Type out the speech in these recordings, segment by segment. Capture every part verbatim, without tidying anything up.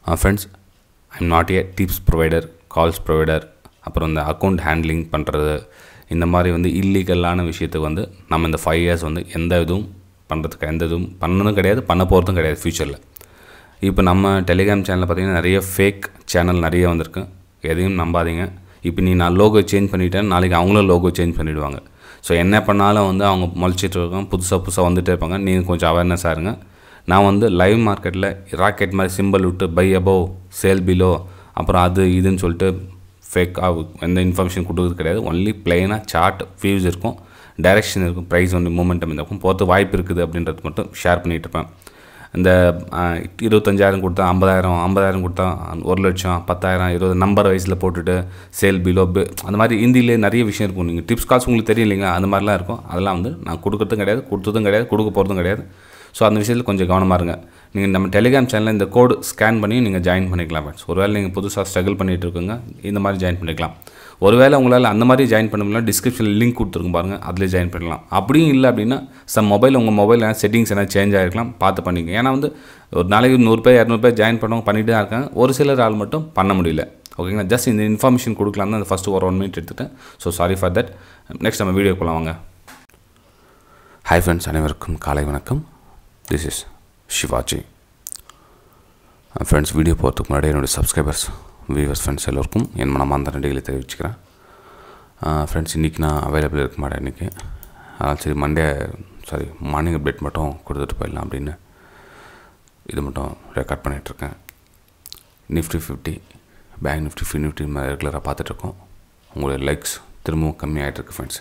Uh, friends, I'm not a tips provider, calls provider, அப்புறம் இந்த account handling பண்ணுறது இந்த மாதிரி வந்து இல்லீகலான விஷயத்துக்கு வந்து நம்ம இந்த ஃபைவ் இயர்ஸ் வந்து எந்த இதுவும் பண்ணுறதுக்கு எந்த இதுவும் பண்ணதும் கிடையாது, பண்ண போகிறதும் கிடையாது ஃப்யூச்சரில். இப்போ நம்ம டெலிகிராம் சேனலில் பார்த்திங்கன்னா நிறைய ஃபேக் சேனல் நிறைய வந்திருக்கு, எதையும் நம்பாதீங்க. இப்போ நீ நான் லோகோ சேஞ்ச் பண்ணிவிட்டேன், நாளைக்கு அவங்களும் லோகோ சேஞ்ச் பண்ணிவிடுவாங்க. ஸோ என்ன பண்ணாலும் வந்து அவங்க முளைச்சிட்டு இருக்காங்க, புதுசாக புதுசாக வந்துகிட்டே இருப்பாங்க. நீங்கள் கொஞ்சம் அவேர்னஸாக இருங்க. நான் வந்து லைவ் மார்க்கெட்டில் ராக்கெட் மாதிரி சிம்பிள் விட்டு பை அபோவ் சேல் பிலோ அப்புறம் அது இதுன்னு சொல்லிட்டு ஃபேக்காக எந்த இன்ஃபர்மேஷன் கொடுக்குறது கிடையாது. ஒன்லி பிளெயினாக சார்ட் வியூஸ் இருக்கும், டைரெக்ஷன் இருக்கும், ப்ரைஸ் வந்து மூமெண்டம் இருக்கும், போகிறது வாய்ப்பு இருக்குது அப்படின்றது மட்டும் ஷேர் பண்ணிகிட்டு இருப்பேன். இந்த இருபத்தஞ்சாயிரம் கொடுத்தா ஐம்பதாயிரம், ஐம்பதாயிரம் கொடுத்தா ஒரு லட்சம், பத்தாயிரம், இருபது நம்பர் வைஸில் போட்டுட்டு சேல் பிலோ அந்த மாதிரி ஹிந்திலே நிறைய விஷயம் இருக்கும். நீங்கள் டிப்ஸ் கால்ஸ் உங்களுக்கு தெரியும் இல்லைங்களா, அந்த மாதிரிலாம் இருக்கும். அதெல்லாம் வந்து நான் கொடுக்குறதும் கிடையாது, கொடுத்ததும் கிடையாது, கொடுக்க போகிறதும் கிடையாது. ஸோ அந்த விஷயத்தில் கொஞ்சம் கவனமாக இருங்க. நீங்கள் நம்ம டெலிகிராம் சேனலில் இந்த கோடு ஸ்கேன் பண்ணி நீங்கள் ஜாயின் பண்ணிக்கலாம் ஃப்ரெண்ட்ஸ். ஒருவேளை நீங்கள் புதுசாக ஸ்ட்ரகிள் பண்ணிகிட்டு இருக்குங்க, இந்த மாதிரி ஜாயின் பண்ணிக்கலாம். ஒருவேளை உங்களால் அந்த மாதிரி ஜாயின் பண்ண முடியல, டிஸ்கிரிப்ஷனில் லிங்க் கொடுத்துருக்கும் பாருங்கள், அதில் ஜாயின் பண்ணலாம். அப்படியும் இல்லை அப்படின்னா சம் மொபைல் உங்கள் மொபைல் செட்டிங்ஸ் என்ன சேஞ்ச் ஆகிருக்கலாம், பார்த்து பண்ணிங்க. ஏன்னா வந்து ஒரு நாளைக்கு நூறு பேர் இரநூறு பேர் ஜாயின் பண்ணவங்க பண்ணிகிட்டு தான் இருக்காங்க, ஒரு சிலர் ஆள் மட்டும் பண்ண முடியல. ஓகேங்களா, ஜஸ்ட் இந்த இன்ஃபர்மேஷன் கொடுக்கலாம் தான் ஃபஸ்ட்டு ஒரு ஒன் மினிட் எடுத்துகிட்டேன். So sorry for that. Next நம்ம வீடியோ போகலாம் வாங்க. ஹாய் ஃப்ரெண்ட்ஸ், அனைவருக்கும் காலை வணக்கம். This is Sivaji. Friends, video போகிறதுக்கு முன்னாடி என்னுடைய சப்ஸ்கிரைபர்ஸ் வியூவர்ஸ் ஃப்ரெண்ட்ஸ் எல்லோருக்கும் என் மனமார்ந்த நன்றிகளை தெரிவிச்சுக்கிறேன். ஃப்ரெண்ட்ஸ், இன்றைக்கி நான் அவைலபிள் இருக்க மாட்டேன் இன்றைக்கி. அதனால் சரி மண்டே சாரி மார்னிங் அப்டேட் மட்டும் கொடுத்துட்டு போயிடலாம் அப்படின்னு இது மட்டும் ரெக்கார்ட் பண்ணிகிட்ருக்கேன். Nifty fifty, bank nifty, fin nifty ரெகுலராக பார்த்துட்ருக்கோம். உங்களுடைய லைக்ஸ் திரும்பவும் கம்மியாகிட்ருக்கு ஃப்ரெண்ட்ஸ்.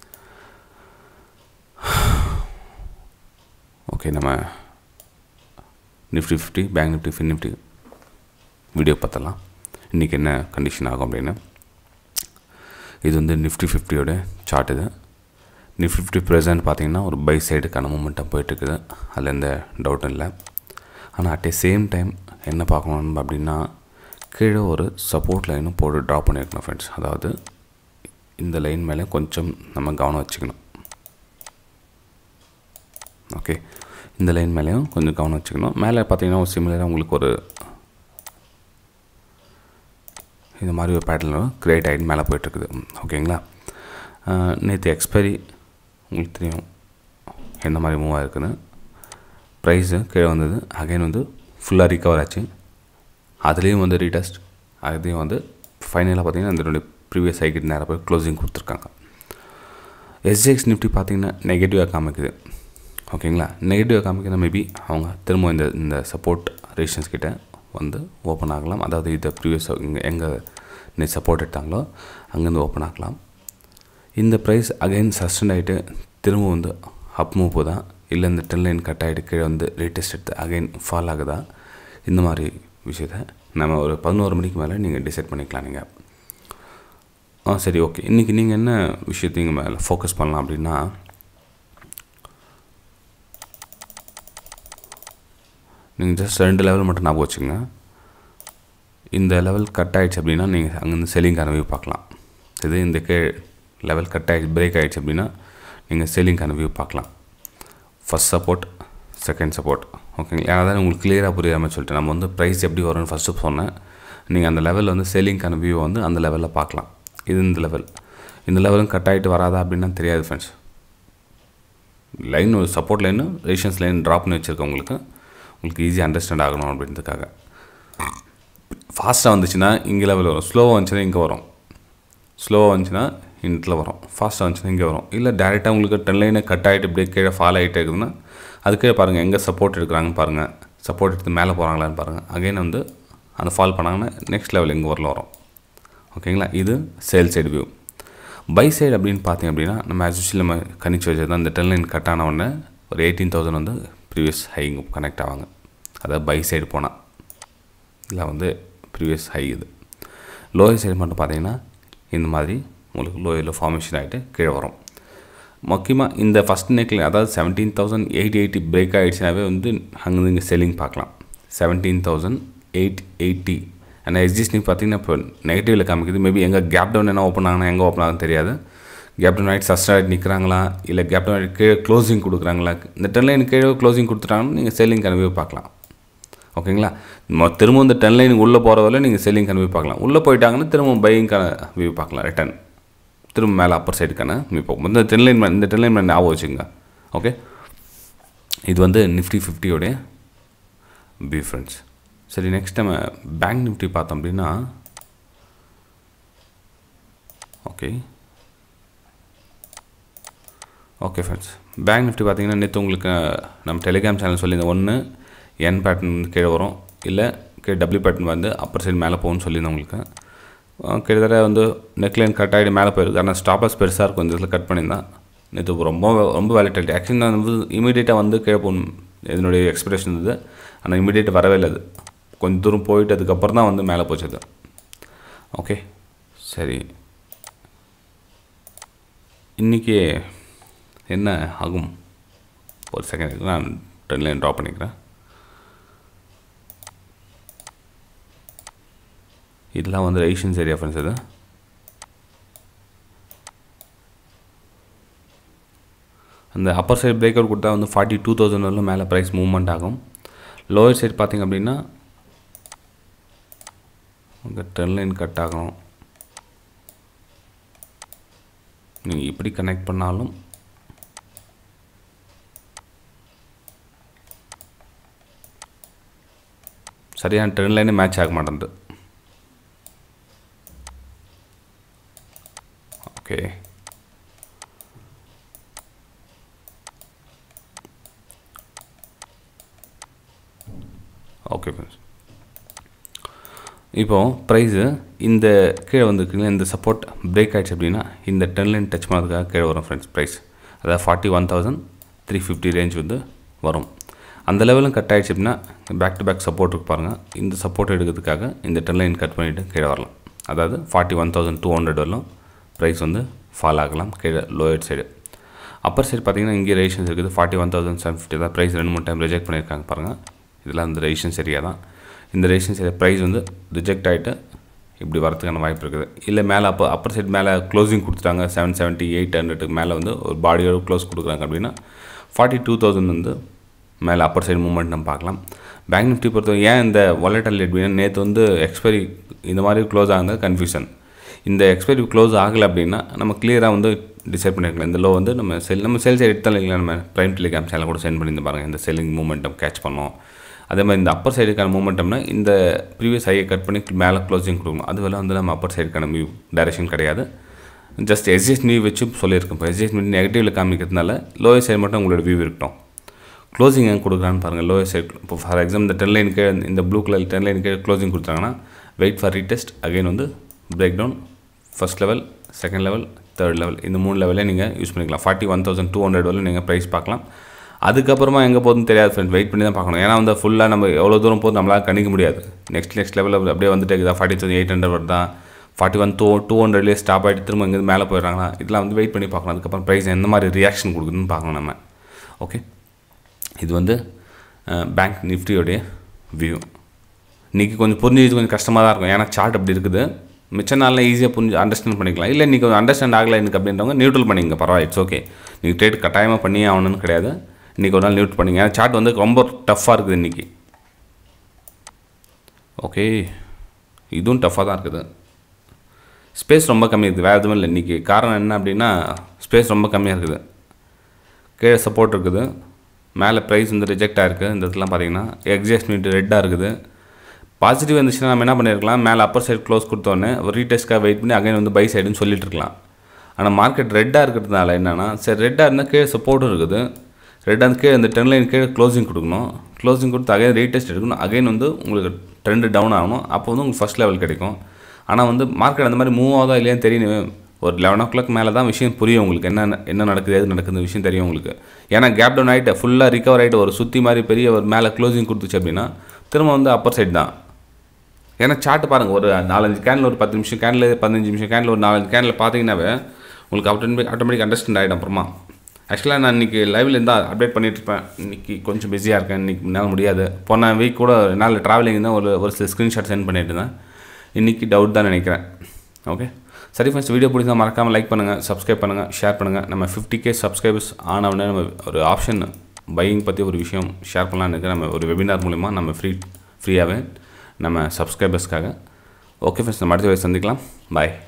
ஓகே, நம்ம nifty fifty, bank nifty, fin nifty video பார்த்தலாம். இன்றைக்கி என்ன கண்டிஷன் ஆகும் அப்படின்னு. இது வந்து நிஃப்டி ஃபிஃப்டியோட சார்ட். இது நிஃப்டி ஃபிஃப்டி ப்ரெசென்ட் பார்த்திங்கன்னா ஒரு பை சைடுக்கான மூமெண்ட்டாக போயிட்டுருக்குது, அதில் எந்த டவுட்டும் இல்லை. ஆனால் அட் ஏ சேம் டைம் என்ன பார்க்கணும் அப்படின்னா, கீழே ஒரு சப்போர்ட் லைனும் போட்டு ட்ரா பண்ணியிருக்கணும் ஃப்ரெண்ட்ஸ். அதாவது இந்த லைன் மேலே கொஞ்சம் நம்ம கவனம் வச்சுக்கணும். ஓகே, இந்த லைன் மேலேயும் கொஞ்சம் கவனம் வச்சுக்கணும். மேலே பார்த்தீங்கன்னா ஒரு சிமிலராக உங்களுக்கு ஒரு இந்த மாதிரி ஒரு பேட்டர்ன் கிரியேட் ஆகிட்டு மேலே போய்ட்டுருக்குது. ஓகேங்களா, நேற்று எக்ஸ்பைரி உங்களுக்கு தெரியும் எந்த மாதிரி மூவ் ஆகிருக்குன்னு. ப்ரைஸு கீழே வந்தது, அகைன் வந்து ஃபுல்லாக ரிகவர் ஆச்சு. அதுலேயும் வந்து ரீடெஸ்ட், அதையும் வந்து ஃபைனலாக பார்த்திங்கன்னா இதனுடைய ப்ரீவியஸ் ஹைக்கிட்டு நேராக போய் க்ளோசிங் கொடுத்துருக்காங்க. எஸ்ஜிஎக்ஸ் நிஃப்டி பார்த்திங்கன்னா நெகட்டிவாக காமிக்குது. ஓகேங்களா, நெகட்டிவாக காமிக்கிற மேபி அவங்க திரும்ப இந்த இந்த சப்போர்ட் ரெசிஸ்டன்ஸ் கிட்ட வந்து ஓப்பன் ஆகலாம். அதாவது இதை ப்ரீவியஸ் இங்கே எங்கே நெட் சப்போர்ட் எடுத்தாங்களோ அங்கேருந்து ஓப்பன் ஆகலாம். இந்த ப்ரைஸ் அகைன் சஸ்டெண்ட் ஆகிட்டு திரும்ப வந்து அப் மூவ் போதா, இல்லை இந்த டென் லைன் கட் ஆகிட்டு கீழே வந்து ரீடெஸ்ட் எடுத்து அகைன் ஃபால் ஆகுதா, இந்த மாதிரி விஷயத்தை நம்ம ஒரு பதினோரு மணிக்கு மேலே நீங்கள் டிசைட் பண்ணிக்கலாம். நீங்கள் ஆ சரி ஓகே, இன்றைக்கி நீங்கள் என்ன விஷயத்தையும் மேலே ஃபோக்கஸ் பண்ணலாம் அப்படின்னா, நீங்கள் ஜஸ்ட் ரெண்டு லெவல் மட்டும் ஞாபகம் வச்சுங்க. இந்த லெவல் கட் ஆகிடுச்சு அப்படின்னா நீங்கள் அங்கேருந்து செல்லிங்கான வியூ பார்க்கலாம். இது இந்த கே லெவல் கட் ஆகிடுச்சு, பிரேக் ஆகிடுச்சு அப்படின்னா நீங்கள் செல்லிங்கான வியூ பார்க்கலாம். First support, second support. ஓகேங்களா, அதான் உங்களுக்கு கிளியராக புரியாமல் சொல்லிட்டு நம்ம வந்து ப்ரைஸ் எப்படி வரும்னு ஃபஸ்ட்டு சொன்னேன். நீங்கள் அந்த லெவலில் வந்து செல்லிங்கான வியூ வந்து அந்த லெவலில் பார்க்கலாம். இது இந்த லெவல், இந்த லெவலும் கட் ஆகிட்டு வராதா அப்படின்னா தெரியாது ஃப்ரெண்ட்ஸ். லைன் ஒரு support line resistance line drop பண்ணி வச்சுருக்கேன். உங்களுக்கு உங்களுக்கு ஈஸியாக அண்டர்ஸ்டாண்ட் ஆகணும் அப்படின்றதுக்காக. ஃபாஸ்ட்டாக வந்துச்சுன்னா இங்கே லெவல் வரும், ஸ்லோவாக வந்துச்சுன்னா இங்கே வரும், ஸ்லோவாக வந்துச்சுன்னா இன்ட்டில் வரும், ஃபாஸ்ட்டாக வந்துச்சுன்னா இங்கே வரும். இல்லை டேரெக்டாக உங்களுக்கு டென் லைனை கட் ஆகிட்டு இப்படியே கீழே ஃபால் ஆகிட்டே இருக்குதுன்னா அதுக்கே பாருங்கள் எங்கே சப்போர்ட் எடுக்கிறாங்கன்னு பாருங்கள், சப்போர்ட் எடுத்து மேலே போகிறாங்களான்னு பாருங்கள். அகைன் வந்து அந்த ஃபால் பண்ணாங்கன்னா நெக்ஸ்ட் லெவல் எங்கே வரல வரும். ஓகேங்களா, இது sale side view. Buy side அப்படின்னு பார்த்தீங்க அப்படின்னா நம்ம ஆக்சுவலி நம்ம கணிச்சு வச்சது தான். இந்த டென் லைன் கட் ஆன உடனே ஒரு எயிட்டீன் தௌசண்ட் வந்து ப்ரீவியஸ் ஹை கனெக்ட் ஆவாங்க. அதாவது பை சைடு போனால் இல்லை வந்து ப்ரீவியஸ் ஹை. இது லோயர் சைடு மட்டும் பார்த்தீங்கன்னா இந்த மாதிரி உங்களுக்கு லோயரில் ஃபார்மேஷன் ஆகிட்டு கீழே வரும். முக்கியமாக இந்த ஃபஸ்ட் நெக்கில் அதாவது seventeen thousand eight eighty break ஆகிடுச்சுனாவே வந்து அங்கேருந்து இங்கே செல்லிங் பார்க்கலாம். செவன்டீன் தௌசண்ட் எயிட் எயிட்டி ஆனால் எக்ஸிஸ்டிங் பார்த்தீங்கன்னா இப்போ நெகட்டிவில் காமிக்குது. மேபி எங்கே கேப் டவுன் என்ன ஓப்பன் ஆகுனா எங்கே ஓப்பன் ஆகுன்னு தெரியாது. கேப் டவுன் ஆகிட்டு சஸ்ட் ஆகிட்டு நிற்கிறாங்களா, இல்லை கேப் டவுன் ஆகிட்டு கீழே க்ளோசிங் கொடுக்குறாங்களா. இந்த டென் லைன் கீழே க்ளோசிங் கொடுத்துட்டாங்கன்னா நீங்கள் செல்லிங் கனவே பார்க்கலாம். ஓகேங்களா. திரும்ப இந்த ட்ரெண்ட் லைனுக்கு உள்ளே போகிற வரை நீங்கள் செல்லிங்கான வியூ பார்க்கலாம். உள்ளே போயிட்டாங்கன்னா திரும்ப பையிங்கான வியூ பார்க்கலாம். ரிட்டர்ன் திரும்ப மேலே அப்பர் சைடுக்கான வியூ பார்க்கும். இந்த ட்ரெண்ட் லைன் இந்த ட்ரெண்ட் லைன் ஞாபகம் வச்சுங்க. ஓகே, இது வந்து நிஃப்டி ஃபிஃப்டியோடைய வியூ ஃப்ரெண்ட்ஸ். சரி, நெக்ஸ்ட் நம்ம பேங்க் நிஃப்டி பார்த்தோம் அப்படின்னா okay okay friends, bank nifty பார்த்தீங்கன்னா நேற்று உங்களுக்கு நம்ம டெலிகிராம் சேனல் சொல்லியிருந்தேன். ஒன்று என் பேட்டர்ன் கீழே வரும், இல்லை கீழே டபிள்யூ பேட்டர்ன் வந்து அப்பர் சைடு மேலே போகும்னு சொல்லியிருந்தேன் உங்களுக்கு. கிட்டத்தட்ட வந்து நெக்லைன் கட் ஆகிட்டு மேலே போயிருக்கு. ஆனால் ஸ்டாப்லாஸ் பெருசாக இருக்கும், இந்த இதில் கட் பண்ணியிருந்தேன். நேற்று ரொம்ப ரொம்ப வேலிட்டிலிட்டி ஆக்சுவலி நான் வந்து இமீடியட்டாக வந்து கீழே போகணும் இதனுடைய எக்ஸ்பெக்டேஷன் இருந்தது. ஆனால் இமீடியேட் வரவே இல்லை. அது கொஞ்சம் தூரம் போயிட்டு அதுக்கப்புறம் தான் வந்து மேலே போச்சது. ஓகே சரி, இன்றைக்கி என்ன ஆகும் ஒரு செகண்ட் நான் ட்ரெண்ட் லைன் ட்ரா பண்ணிக்கிறேன். இதெல்லாம் வந்து ரெசிஸ்டன்ஸ் ஏரியா ஃப்ரெண்ட்ஸ். இது அந்த அப்பர் சைடு பிரேக் அவுட் கொடுத்தா வந்து ஃபார்ட்டி டூ தௌசண்ட் வரலும் மேலே ப்ரைஸ் மூவ்மெண்ட் ஆகும். லோயர் சைடு பார்த்திங்க அப்படின்னா உங்கள் ட்ரெண்ட் லைன் கட் ஆகும். நீங்கள் இப்படி கனெக்ட் பண்ணாலும் சரியான ட்ரெண்ட் லைனே மேட்ச் ஆக மாட்டேங்குது. ஓகே ஓகே ஃப்ரெண்ட்ஸ், இப்போது ப்ரைஸு இந்த கீழே வந்துருக்குங்களா, இந்த சப்போர்ட் பிரேக் ஆகிடுச்சு அப்படின்னா இந்த ட்ரெண்ட் லைன் டச் பண்ணுறதுக்காக கீழே வரும் ஃப்ரெண்ட்ஸ் ப்ரைஸ். அதாவது forty one thousand three fifty range வந்து வரும். அந்த லெவலும் கட் ஆகிடுச்சு அப்படின்னா பேக் டு பேக் சப்போர்ட் இருக்கு பாருங்கள். இந்த சப்போர்ட் எடுக்கிறதுக்காக இந்த ட்ரெண்ட் லைன் கட் பண்ணிவிட்டு கீழே வரலாம். அதாவது forty one thousand two hundred வரலாம் ப்ரைஸ் வந்து ஃபால் ஆகலாம் கீழே லோயர் சைடு. அப்பர் சைடு பார்த்திங்கன்னா இங்கே ரெசிஸ்டன்ஸ் இருக்குது. Forty one thousand seven fifty தான் ப்ரைஸ் ரெண்டு மூணு டைம் ரிஜெக்ட் பண்ணியிருக்காங்க பாருங்கள். இதெல்லாம் அந்த ரெசிஸ்டன்ஸ் ஏரியா தான். இந்த ரெசிஸ்டன்ஸ் ஏரியா ப்ரைஸ் வந்து ரிஜெக்ட் ஆகிட்டு இப்படி வரதுக்கான வாய்ப்பு இருக்குது. இல்லை மேலே அப்போ அப்பர் சைடு மேலே க்ளோசிங் கொடுத்துட்டாங்க செவன் செவன்ட்டி எயிட் ஹண்ட்ரடுக்கு மேலே வந்து ஒரு பாடியோட க்ளோஸ் கொடுக்குறாங்க அப்படின்னா ஃபார்ட்டி டூ தௌசண்ட் வந்து மேலே அப்பர் சைடு மூவ்மெண்ட் நம்ம பார்க்கலாம். பேங்க் நிஃப்டி பொறுத்தவரை ஏன் இந்த வாலடைல் எப்படின்னா நேற்று வந்து எக்ஸ்பைரி இந்த மாதிரி க்ளோஸ் ஆகுது கன்ஃபியூஷன். இந்த எக்ஸ்பைரி க்ளோஸ் ஆகலை அப்படின்னா நம்ம கிளியராக வந்து டிசைட் பண்ணியிருக்கலாம். இந்த லோ வந்து நம்ம செல் நம்ம செல் சைடு எடுத்தாலும் இல்லைங்களா, நம்ம ப்ரைம் டெலிகிராம் சேனல் கூட சென்ட் பண்ணியிருந்து பாருங்கள். இந்த செல்லிங் மூமெண்டம் கேட்ச் பண்ணோம். அதே மாதிரி இந்த அப்பர் சைடுக்கான மூமெண்டம்னா இந்த ப்ரீவியஸ் ஹையை கட் பண்ணி மேலே க்ளோசிங் கொடுக்கணும். அதுவெல்லாம் வந்து நம்ம அப்பர் சைடுக்கான வியூ டைரக்ஷன் கிடையாது. ஜஸ்ட் எஸ்ஜிஎஸ் வியூ வச்சு சொல்லியிருக்கோம். இப்போ எஸ்ஜிஎஸ் வியூ நெகட்டிவில் காமிக்கிறதுனால லோயர் சைடு மட்டும் உங்களோட வியூ இருக்கட்டும். க்ளோசிங் எங்கே கொடுக்குறான்னு பாருங்கள். லோயர் சைடு இப்போ ஃபார் எக்ஸாம்பிள் இந்த டென் லைனுக்கு இந்த ப்ளூ கலர் டென் லைனுக்கு க்ளோசிங் கொடுத்தாங்கன்னா வெயிட் ஃபார் ரீடெஸ்ட் அகைன் வந்து break down first level second level third level இந்த மூணு லெவலே நீங்கள் யூஸ் பண்ணிக்கலாம். Forty one thousand two hundred வரலும் நீங்கள் ப்ரைஸ் பார்க்கலாம். அதுக்கப்புறமா எங்கே போகுதுன்னு தெரியாது ஃப்ரெண்ட், வெயிட் பண்ணி தான் பார்க்கணும். ஏன்னா வந்து ஃபுல்லாக நம்ம எவ்வளோ தூரம் போகுது நம்மளால் கணிக்க முடியாது. நெக்ஸ்ட் நெக்ஸ்ட் லெவலில் அப்படியே வந்துட்டு இருக்குதா ஃபார்ட்டி தௌசண்ட் எயிட் ஹண்ட்ரட் வருதா, ஃபார்ட்டி ஒன் டூ டூ ஹண்ட்ரட்லேயே ஸ்டாப் ஆகிட்டு திரும்ப இங்கேருந்து மேலே போயிடுறாங்களா, இதெல்லாம் வந்து வெயிட் பண்ணி பார்க்கணும். அதுக்கப்புறம் ப்ரைஸ் எந்த மாதிரி ரியாக்ஷன் கொடுக்குதுன்னு பார்க்கணும் நம்ம. ஓகே, இது வந்து பேங்க் நிஃப்டியோடைய வியூ. இன்றைக்கி கொஞ்சம் புரிஞ்சு கொஞ்சம் கஷ்டமாக தான் இருக்கும். ஏன்னா சார்ட் அப்படி இருக்குது. மிச்ச நாளில் ஈஸியாக புரிஞ்சு அண்டர்ஸ்டாண்ட் பண்ணிக்கலாம். இல்லை இன்றைக்கி கொஞ்சம் அண்டர்ஸ்டாண்ட் ஆகலை எனக்கு அப்படின்றவங்க நியூட்ரல் பண்ணிங்க, பரவாயில்ல, இட்ஸ் ஓகே. நீங்கள் ட்ரேட் கட்டாயமாக பண்ணியே ஆகணும்னு கிடையாது. இன்றைக்கி ஒரு நாள் நியூட்ரல் பண்ணிங்க. ஏன்னா சார்ட் வந்து ரொம்ப டஃப்பாக இருக்குது இன்றைக்கி. ஓகே, இதுவும் டஃப்பாக தான் இருக்குது. ஸ்பேஸ் ரொம்ப கம்மி இருக்குது, வேறு எதுவும் இல்லை. இன்றைக்கி காரணம் என்ன அப்படின்னா ஸ்பேஸ் ரொம்ப கம்மியாக இருக்குது. கீழே சப்போர்ட் இருக்குது, மேலே ப்ரைஸ் வந்து ரிஜெக்ட் ஆகிருக்கு. இந்த இடத்துலாம் பார்த்தீங்கன்னா எக்ஸாஸ்ட்மெண்ட் ரெட்டாக இருக்குது. பாசிட்டிவ் வந்துச்சுன்னா நம்ம என்ன பண்ணியிருக்கலாம், மேலே அப்பர் சைடு க்ளோஸ் கொடுத்தோன்னே ஒரு ரீடெஸ்ட்காக வெயிட் பண்ணி அகைன் வந்து பை சைடுன்னு சொல்லிட்டு இருக்கலாம். ஆனால் மார்க்கெட் ரெட்டாக இருக்கிறதுனால என்னென்னா, சரி ரெட்டாக இருந்தால் கீழே சப்போர்ட்டும் இருக்குது, ரெட்டாக கீழே இந்த டென் லைன் கீழே க்ளோசிங் கொடுக்கணும், க்ளோசிங் கொடுத்து அகைன் ரீடெஸ்ட் எடுக்கணும், அகைன் வந்து உங்களுக்கு ட்ரெண்டு டவுன் ஆகணும், அப்போ வந்து உங்களுக்கு ஃபஸ்ட் லெவல் கிடைக்கும். ஆனால் வந்து மார்க்கெட் அந்த மாதிரி மூவ் ஆகுதா இல்லையான்னு தெரியணும். ஒரு லெவன் ஓ கிளாக் மேலே தான் விஷயம் புரியும் உங்களுக்கு, என்ன என்ன நடக்குது எது நடக்குது விஷயம் தெரியும் உங்களுக்கு. ஏன்னா கேப் டவுன் ஆகிட்டு ஃபுல்லாக ரிகவர் ஆகிட்டு ஒரு சுற்றி மாதிரி பெரிய ஒரு மேலே க்ளோசிங் கொடுத்துச்சு அப்படின்னா திரும்ப வந்து அப்பர் சைடு தான். ஏன்னா சார்ட்டு பாருங்கள், ஒரு நாலஞ்சு கேனில் ஒரு பத்து நிமிஷம் கேனில் பதினஞ்சு நிமிஷம் கேனில் ஒரு நாலஞ்சு கேனில் பார்த்தீங்கன்னாவே உங்களுக்கு ஆட்டோமேட்டிக் ஆட்டோமேட்டிக் அண்டர்ஸ்டாண்ட் ஆகிடும். அப்புறமா ஆக்சுவலாக நான் இன்றைக்கி லைவில் இருந்தால் அப்டேட் பண்ணிகிட்டு இருப்பேன். இன்றைக்கி கொஞ்சம் பிஸியாக இருக்கேன், இன்றைக்கி என்னால் முடியாது. போன வீக் கூட நாள் ட்ராவலிங் தான் ஒரு ஒரு சில ஸ்க்ரீன்ஷாட் சென்ட் பண்ணிட்டு இருந்தேன். இன்றைக்கி டவுட் தான் நினைக்கிறேன். ஓகே சரி ஃப்ரெண்ட்ஸ், வீடியோ பிடிச்சா மறக்காமல் லைக் பண்ணுங்கள், சப்ஸ்கிரைப் பண்ணுங்கள், ஷேர் பண்ணுங்கள். நம்ம ஃபிஃப்டி கே சப்ஸ்கிரைபர்ஸ் ஆனவுடனே நம்ம ஒரு ஆப்ஷன் பையிங் பற்றி ஒரு விஷயம் ஷேர் பண்ணலான்னு இருக்குது. நம்ம ஒரு வெபினார் மூலிமா நம்ம ஃப்ரீ ஃப்ரீயாகவே நம்ம சப்ஸ்கிரைபர்ஸ்க்காக. ஓகே ஃப்ரெண்ட்ஸ், நம்ம அடுத்த வேலை சந்திக்கலாம். பாய்.